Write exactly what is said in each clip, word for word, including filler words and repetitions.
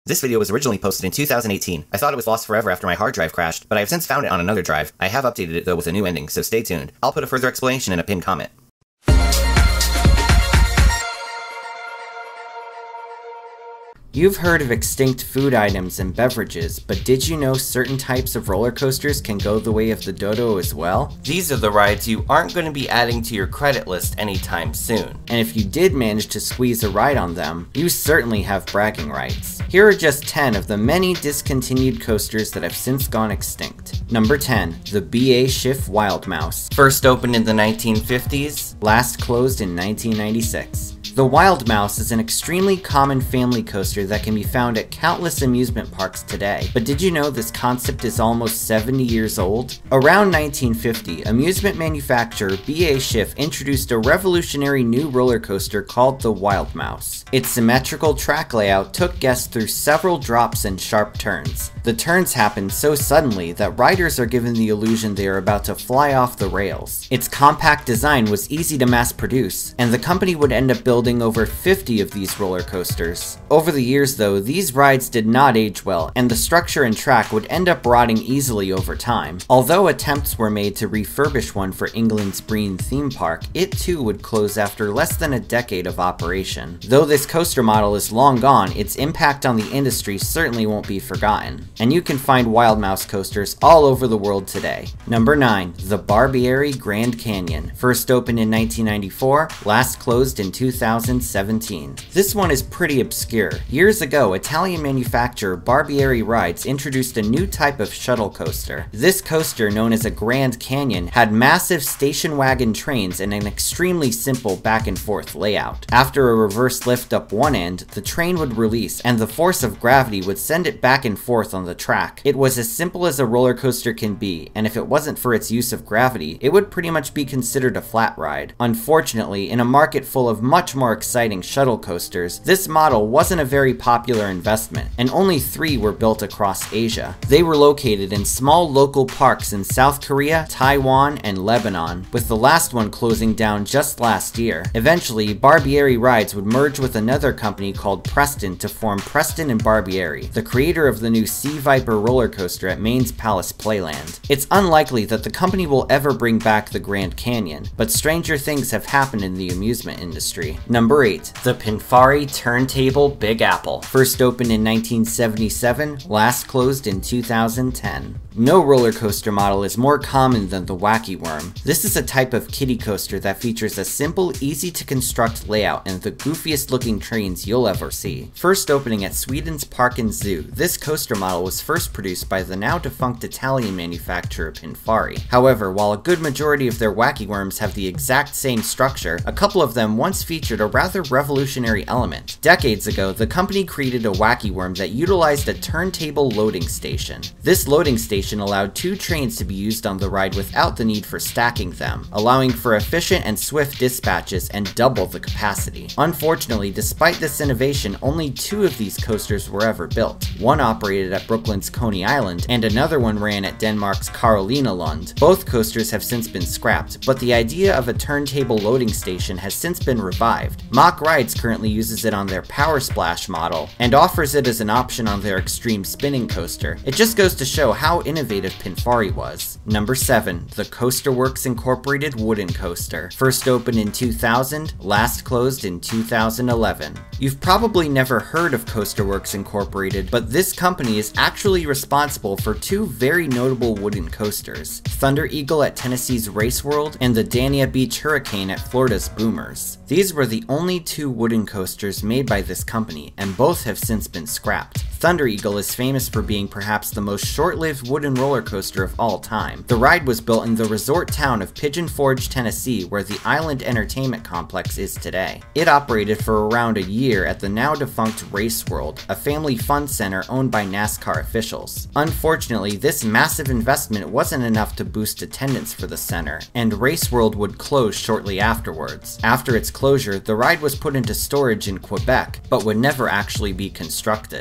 This video was originally posted in two thousand eighteen. I thought it was lost forever after my hard drive crashed, but I have since found it on another drive. I have updated it though with a new ending, so stay tuned. I'll put a further explanation in a pinned comment. You've heard of extinct food items and beverages, but did you know certain types of roller coasters can go the way of the dodo as well? These are the rides you aren't going to be adding to your credit list anytime soon. And if you did manage to squeeze a ride on them, you certainly have bragging rights. Here are just ten of the many discontinued coasters that have since gone extinct. Number ten. The B A Schiff Wild Mouse. First opened in the nineteen fifties, last closed in nineteen ninety-six. The Wild Mouse is an extremely common family coaster that can be found at countless amusement parks today. But did you know this concept is almost seventy years old? Around nineteen fifty, amusement manufacturer B A Schiff introduced a revolutionary new roller coaster called the Wild Mouse. Its symmetrical track layout took guests through several drops and sharp turns. The turns happened so suddenly that riders are given the illusion they are about to fly off the rails. Its compact design was easy to mass produce, and the company would end up building over fifty of these roller coasters. Over the years though, these rides did not age well, and the structure and track would end up rotting easily over time. Although attempts were made to refurbish one for England's Breen theme park, it too would close after less than a decade of operation. Though this coaster model is long gone, its impact on the industry certainly won't be forgotten. And you can find Wild Mouse coasters all over the world today. Number nine. The Barbieri Grand Canyon. First opened in nineteen ninety-four, last closed in two thousand seventeen. This one is pretty obscure. Years ago, Italian manufacturer Barbieri Rides introduced a new type of shuttle coaster. This coaster, known as a Grand Canyon, had massive station wagon trains and an extremely simple back and forth layout. After a reverse lift up one end, the train would release and the force of gravity would send it back and forth on the track. It was as simple as a roller coaster can be, and if it wasn't for its use of gravity, it would pretty much be considered a flat ride. Unfortunately, in a market full of much more exciting shuttle coasters, this model wasn't a very popular investment, and only three were built across Asia. They were located in small local parks in South Korea, Taiwan, and Lebanon, with the last one closing down just last year. Eventually, Barbieri Rides would merge with another company called Preston to form Preston and Barbieri, the creator of the new Sea Viper roller coaster at Maine's Palace Playland. It's unlikely that the company will ever bring back the Grand Canyon, but stranger things have happened in the amusement industry. Number eight. The Pinfari Turntable Big Apple. First opened in nineteen seventy-seven, last closed in two thousand ten. No roller coaster model is more common than the Wacky Worm. This is a type of kiddie coaster that features a simple, easy to construct layout and the goofiest looking trains you'll ever see. First opening at Sweden's Parken Zoo, this coaster model was first produced by the now defunct Italian manufacturer Pinfari. However, while a good majority of their Wacky Worms have the exact same structure, a couple of them once featured a rather revolutionary element. Decades ago, the company created a Wacky Worm that utilized a turntable loading station. This loading station allowed two trains to be used on the ride without the need for stacking them, allowing for efficient and swift dispatches and double the capacity. Unfortunately, despite this innovation, only two of these coasters were ever built. One operated at Brooklyn's Coney Island, and another one ran at Denmark's Carolina Lund. Both coasters have since been scrapped, but the idea of a turntable loading station has since been revived. Mack Rides currently uses it on their Power Splash model, and offers it as an option on their Extreme Spinning coaster. It just goes to show how innovative Pinfari was. Number seven. The Coasterworks Incorporated Wooden Coaster. First opened in two thousand, last closed in two thousand eleven. You've probably never heard of Coasterworks Incorporated, but this company is actually responsible for two very notable wooden coasters: Thunder Eagle at Tennessee's Race World and the Dania Beach Hurricane at Florida's Boomers. These were the only two wooden coasters made by this company, and both have since been scrapped. Thunder Eagle is famous for being perhaps the most short-lived wooden roller coaster of all time. The ride was built in the resort town of Pigeon Forge, Tennessee, where the Island Entertainment Complex is today. It operated for around a year at the now defunct Race World, a family fun center owned by NASCAR officials. Unfortunately, this massive investment wasn't enough to boost attendance for the center, and Race World would close shortly afterwards. After its closure, the ride was put into storage in Quebec, but would never actually be constructed. Meanwhile,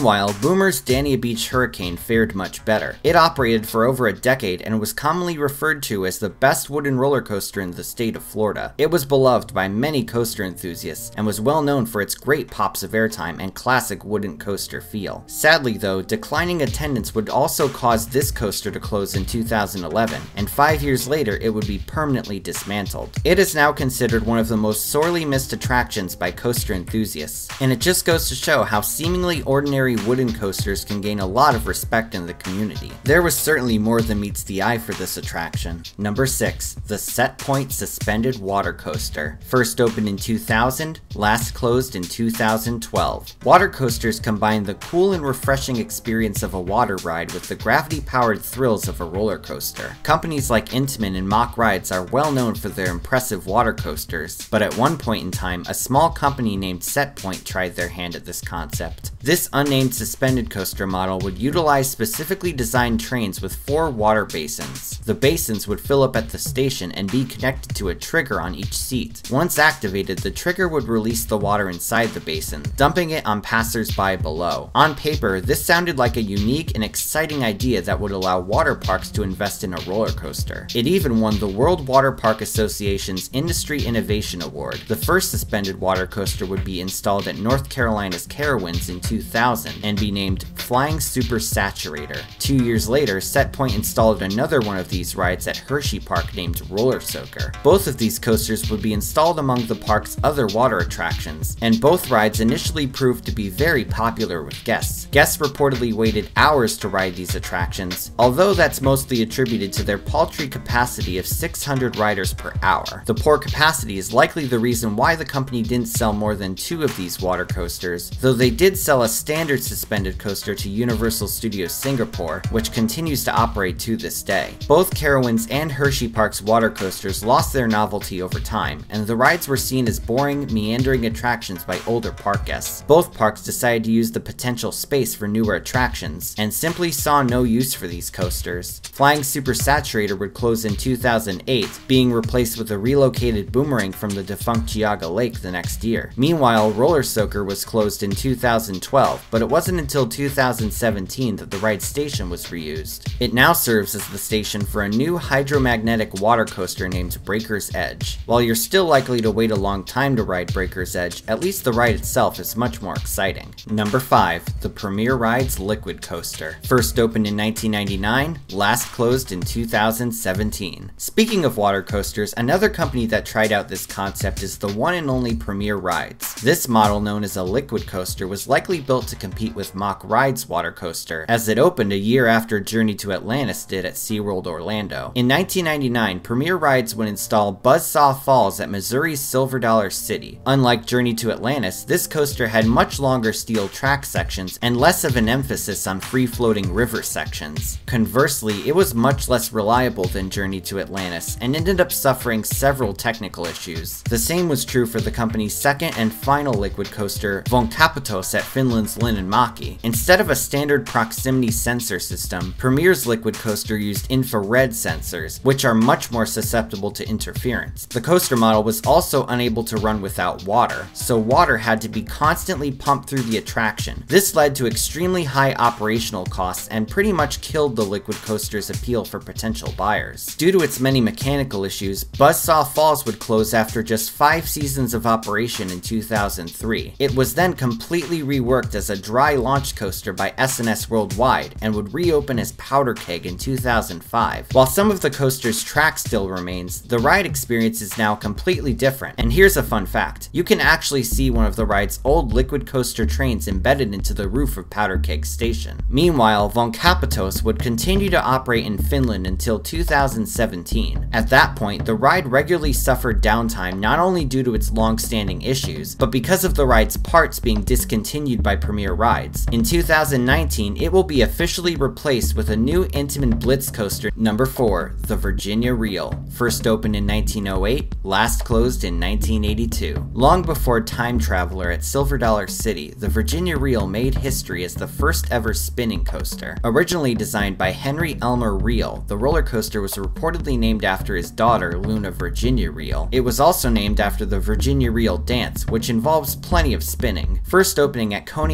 Meanwhile, Boomer's Dania Beach Hurricane fared much better. It operated for over a decade and was commonly referred to as the best wooden roller coaster in the state of Florida. It was beloved by many coaster enthusiasts and was well known for its great pops of airtime and classic wooden coaster feel. Sadly though, declining attendance would also cause this coaster to close in two thousand eleven, and five years later it would be permanently dismantled. It is now considered one of the most sorely missed attractions by coaster enthusiasts, and it just goes to show how seemingly ordinary wooden coasters can gain a lot of respect in the community. There was certainly more than meets the eye for this attraction. Number six. The Set Point Suspended Water Coaster. First opened in two thousand, last closed in two thousand twelve. Water coasters combine the cool and refreshing experience of a water ride with the gravity-powered thrills of a roller coaster. Companies like Intamin and Mack Rides are well known for their impressive water coasters, but at one point in time, a small company named Set Point tried their hand at this concept. This unnamed suspended coaster model would utilize specifically designed trains with four water basins. The basins would fill up at the station and be connected to a trigger on each seat. Once activated, the trigger would release the water inside the basin, dumping it on passers-by below. On paper, this sounded like a unique and exciting idea that would allow water parks to invest in a roller coaster. It even won the World Water Park Association's Industry Innovation Award. The first suspended water coaster would be installed at North Carolina's Carowinds in two thousand and be named Flying Super Saturator. Two years later, Set Point installed another one of these rides at Hershey Park named Roller Soaker. Both of these coasters would be installed among the park's other water attractions, and both rides initially proved to be very popular with guests. Guests reportedly waited hours to ride these attractions, although that's mostly attributed to their paltry capacity of six hundred riders per hour. The poor capacity is likely the reason why the company didn't sell more than two of these water coasters, though they did sell a standard suspended coaster to Universal Studios Singapore, which continues to operate to this day. Both Carowinds and Hershey Park's water coasters lost their novelty over time, and the rides were seen as boring, meandering attractions by older park guests. Both parks decided to use the potential space for newer attractions, and simply saw no use for these coasters. Flying Super Saturator would close in two thousand eight, being replaced with a relocated boomerang from the defunct Geauga Lake the next year. Meanwhile, Roller Soaker was closed in two thousand twelve, but it wasn't until two thousand seventeen that the ride station was reused. It now serves as the station for a new hydromagnetic water coaster named Breaker's Edge. While you're still likely to wait a long time to ride Breaker's Edge, at least the ride itself is much more exciting. Number five. The Premier Rides Liquid Coaster. First opened in nineteen ninety-nine, last closed in two thousand seventeen. Speaking of water coasters, another company that tried out this concept is the one and only Premier Rides. This model, known as a liquid coaster, was likely built to compete with Mack Rides' water coaster, as it opened a year after Journey to Atlantis did at SeaWorld Orlando. In nineteen ninety-nine, Premier Rides would install Buzzsaw Falls at Missouri's Silver Dollar City. Unlike Journey to Atlantis, this coaster had much longer steel track sections and less of an emphasis on free-floating river sections. Conversely, it was much less reliable than Journey to Atlantis and ended up suffering several technical issues. The same was true for the company's second and final liquid coaster, Vuonkapitois at Finland's Linnanmäki. Instead of a standard proximity sensor system, Premier's liquid coaster used infrared sensors, which are much more susceptible to interference. The coaster model was also unable to run without water, so water had to be constantly pumped through the attraction. This led to extremely high operational costs and pretty much killed the liquid coaster's appeal for potential buyers. Due to its many mechanical issues, Buzzsaw Falls would close after just five seasons of operation in two thousand three. It was then completely reworked as a dry launch coaster by S N S Worldwide and would reopen as Powder Keg in two thousand five. While some of the coaster's track still remains, the ride experience is now completely different. And here's a fun fact. You can actually see one of the ride's old liquid coaster trains embedded into the roof of Powder Keg Station. Meanwhile, Vuonkapitois would continue to operate in Finland until two thousand seventeen. At that point, the ride regularly suffered downtime not only due to its long-standing issues, but because of the ride's parts being discontinued by Premier Rides. In two thousand nineteen, it will be officially replaced with a new Intamin Blitz coaster. Number four. The Virginia Reel. First opened in nineteen oh eight, last closed in nineteen eighty-two. Long before Time Traveler at Silver Dollar City, the Virginia Reel made history as the first ever spinning coaster. Originally designed by Henry Elmer Reel, the roller coaster was reportedly named after his daughter, Luna Virginia Reel. It was also named after the Virginia Reel dance, which involves plenty of spinning. First opening at Coney Island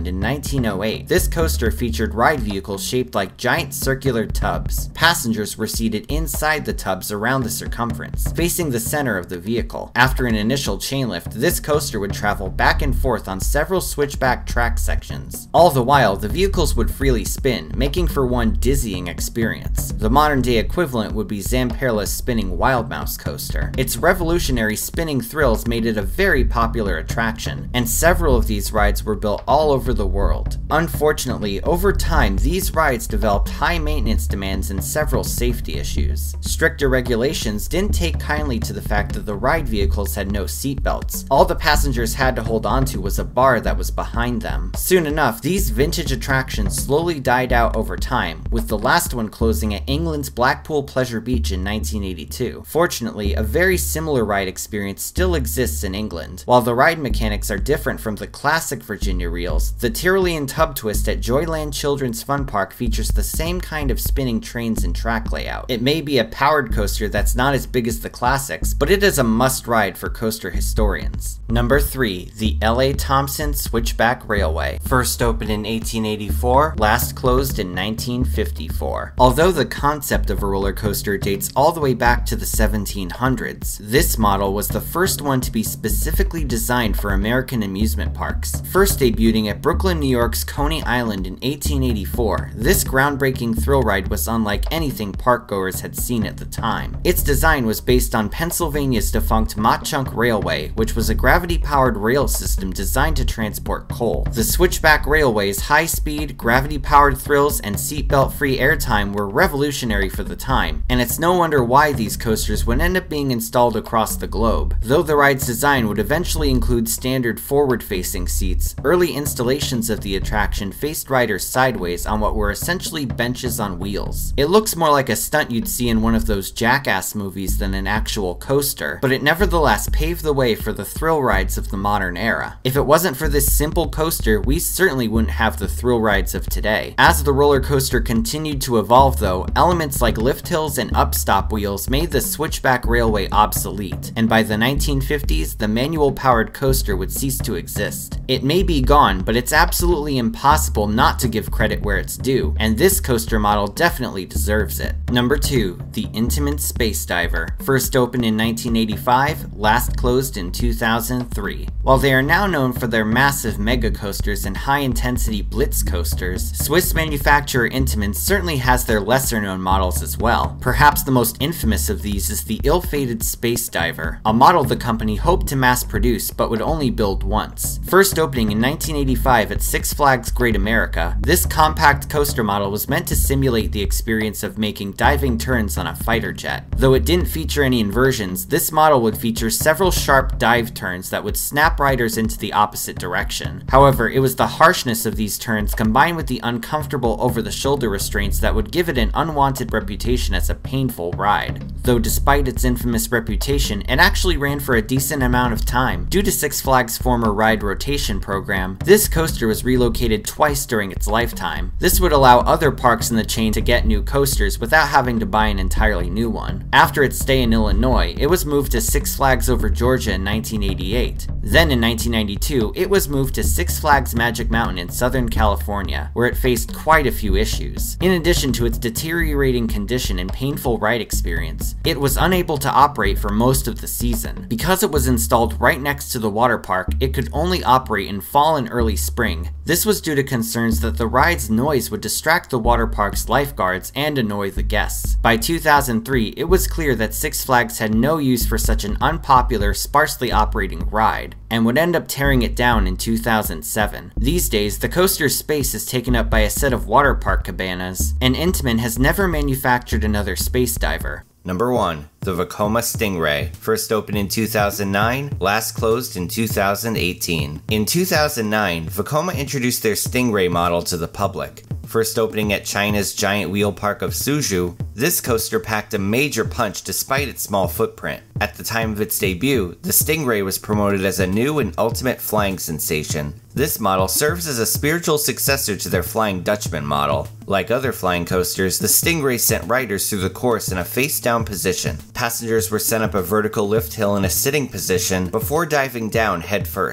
Island in nineteen oh eight. This coaster featured ride vehicles shaped like giant circular tubs. Passengers were seated inside the tubs around the circumference, facing the center of the vehicle. After an initial chain lift, this coaster would travel back and forth on several switchback track sections. All the while, the vehicles would freely spin, making for one dizzying experience. The modern-day equivalent would be Zamperla's spinning Wild Mouse coaster. Its revolutionary spinning thrills made it a very popular attraction, and several of these rides were built all over the world. Unfortunately, over time, these rides developed high maintenance demands and several safety issues. Stricter regulations didn't take kindly to the fact that the ride vehicles had no seatbelts. All the passengers had to hold onto was a bar that was behind them. Soon enough, these vintage attractions slowly died out over time, with the last one closing at England's Blackpool Pleasure Beach in nineteen eighty-two. Fortunately, a very similar ride experience still exists in England. While the ride mechanics are different from the classic Virginia reels, the Tyrolean Tub Twist at Joyland Children's Fun Park features the same kind of spinning trains and track layout. It may be a powered coaster that's not as big as the classics, but it is a must-ride for coaster historians. Number three. The L A Thompson Switchback Railway. First opened in eighteen eighty-four, Last closed in nineteen fifty-four. Although the concept of a roller coaster dates all the way back to the seventeen hundreds, this model was the first one to be specifically designed for American amusement parks. First debuting at Brooklyn, New York's Coney Island in eighteen eighty-four, this groundbreaking thrill ride was unlike anything parkgoers had seen at the time. Its design was based on Pennsylvania's defunct Mauch-Chunk Railway, which was a gravity-powered rail system designed to transport coal. The Switchback Railway's high-speed, gravity-powered thrills and seatbelt-free airtime were revolutionary for the time, and it's no wonder why these coasters would end up being installed across the globe. Though the ride's design would eventually include standard forward-facing seats, early installations of the attraction faced riders sideways on what were essentially benches on wheels. It looks more like a stunt you'd see in one of those Jackass movies than an actual coaster, but it nevertheless paved the way for the thrill rides of the modern era. If it wasn't for this simple coaster, we certainly wouldn't have the thrill rides of today. As the roller coaster continued to evolve though, elements like lift hills and upstop wheels made the Switchback Railway obsolete, and by the nineteen fifties, the manual-powered coaster would cease to exist. It may be gone, but it's absolutely impossible not to give credit where it's due, and this coaster model definitely deserves it. Number two. The Intamin Space Diver. First opened in nineteen eighty-five, last closed in two thousand three. While they are now known for their massive mega coasters and high-intensity blitz coasters, Swiss manufacturer Intamin certainly has their lesser-known models as well. Perhaps the most infamous of these is the ill-fated Space Diver, a model the company hoped to mass-produce but would only build once. First opening in nineteen eighty-five at Six Flags Great America, this compact coaster model was meant to simulate the experience of making diving turns on a fighter jet. Though it didn't feature any inversions, this model would feature several sharp dive turns that would snap riders into the opposite direction. However, it was the harshness of these turns combined with the uncomfortable over-the-shoulder restraints that would give it an unwanted reputation as a painful ride. Though despite its infamous reputation, it actually ran for a decent amount of time. Due to Six Flags' former ride rotation program, this coaster was relocated twice during its lifetime. This would allow other parks in the chain to get new coasters without having to buy an entirely new one. After its stay in Illinois, it was moved to Six Flags Over Georgia in nineteen eighty-eight. Then in nineteen ninety-two, it was moved to Six Flags Magic Mountain in Southern California, where it faced quite a few issues. In addition to its deteriorating condition and painful ride experience, it was unable to operate for most of the season. Because it was installed right next to the water park, it could only operate in fall and early spring. This was due to concerns that the ride's noise would distract the water park's lifeguards and annoy the guests. By two thousand three, it was clear that Six Flags had no use for such an unpopular, sparsely operating ride, and would end up tearing it down in two thousand seven. These days, the coaster's space is taken up by a set of water park cabanas, and Intamin has never manufactured another space diver. Number one. The Vekoma Stingray. First opened in two thousand nine, last closed in two thousand eighteen. In two thousand nine, Vekoma introduced their Stingray model to the public. First opening at China's giant wheel park of Suzhou, this coaster packed a major punch despite its small footprint. At the time of its debut, the Stingray was promoted as a new and ultimate flying sensation. This model serves as a spiritual successor to their Flying Dutchman model. Like other flying coasters, the Stingray sent riders through the course in a face-down position. Passengers were sent up a vertical lift hill in a sitting position before diving down head first.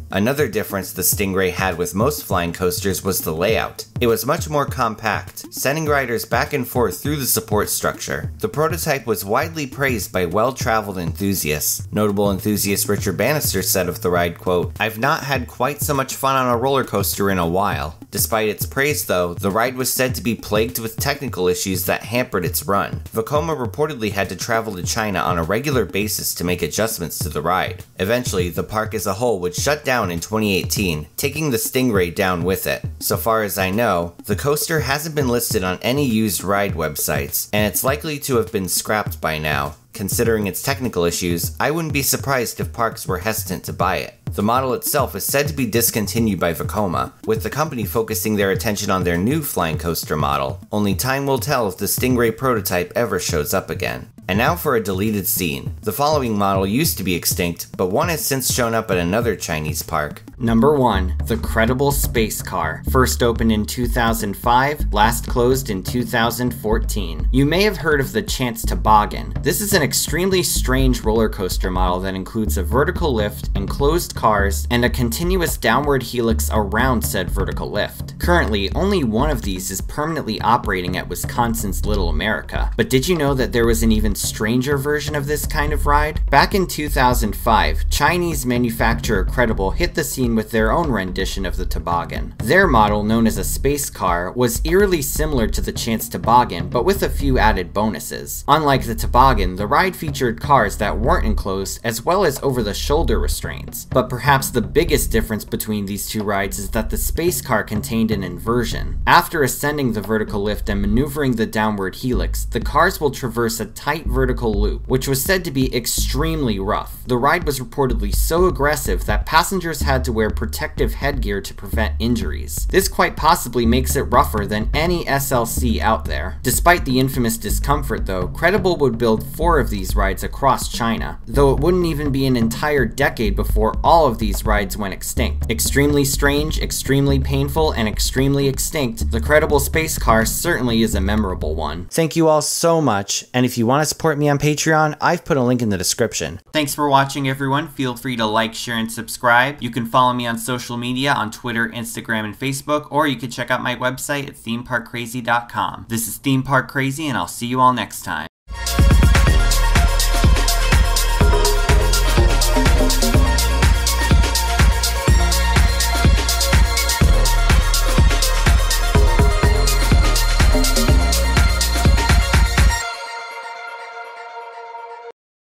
Another difference the Stingray had with most flying coasters was the layout. It was much more compact, sending riders back and forth through the support structure. The prototype was widely praised by well-traveled enthusiasts. Notable enthusiast Richard Bannister said of the ride, quote, "I've not had quite so much fun on a roller coaster in a while." Despite its praise though, the ride was said to be plagued with technical issues that hampered its run. Vekoma reportedly had to travel to China on a regular basis to make adjustments to the ride. Eventually, the park as a whole would shut down in twenty eighteen, taking the Stingray down with it. So far as I know, the coaster hasn't been listed on any used ride websites, and it's likely to have been scrapped by now. Considering its technical issues, I wouldn't be surprised if parks were hesitant to buy it. The model itself is said to be discontinued by Vekoma, with the company focusing their attention on their new flying coaster model. Only time will tell if the Stingray prototype ever shows up again. And now for a deleted scene. The following model used to be extinct, but one has since shown up at another Chinese park. Number one. The Credible Space Car. First opened in two thousand five, last closed in two thousand fourteen. You may have heard of the Chance Toboggan. This is an extremely strange roller coaster model that includes a vertical lift, enclosed cars, and a continuous downward helix around said vertical lift. Currently, only one of these is permanently operating at Wisconsin's Little America. But did you know that there was an even stranger version of this kind of ride? Back in two thousand five, Chinese manufacturer Credible hit the scene with their own rendition of the toboggan. Their model, known as a space car, was eerily similar to the Chance Toboggan, but with a few added bonuses. Unlike the toboggan, the ride featured cars that weren't enclosed, as well as over-the-shoulder restraints. But perhaps the biggest difference between these two rides is that the space car contained an inversion. After ascending the vertical lift and maneuvering the downward helix, the cars will traverse a tight vertical loop, which was said to be extremely rough. The ride was reportedly so aggressive that passengers had to wear protective headgear to prevent injuries. This quite possibly makes it rougher than any S L C out there. Despite the infamous discomfort though, Credible would build four of these rides across China, though it wouldn't even be an entire decade before all of these rides went extinct. Extremely strange, extremely painful, and extremely extinct, the Credible Space Car certainly is a memorable one. Thank you all so much, and if you want to support me on Patreon, I've put a link in the description. Thanks for watching everyone. Feel free to like, share, and subscribe. You can follow me on social media on Twitter, Instagram, and Facebook, or you can check out my website at theme park crazy dot com. This is Theme Park Crazy, and I'll see you all next time.